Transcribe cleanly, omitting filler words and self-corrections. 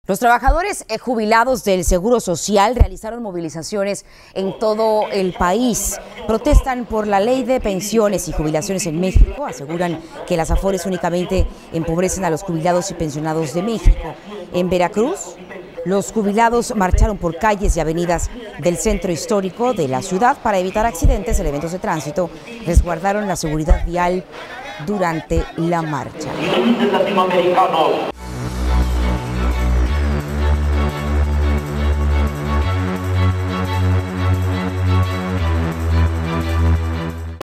Los trabajadores jubilados del Seguro Social realizaron movilizaciones en todo el país. Protestan por la ley de pensiones y jubilaciones en México. Aseguran que las afores únicamente empobrecen a los jubilados y pensionados de México. En Veracruz, los jubilados marcharon por calles y avenidas del centro histórico de la ciudad para evitar accidentes, elementos de tránsito. Resguardaron la seguridad vial durante la marcha.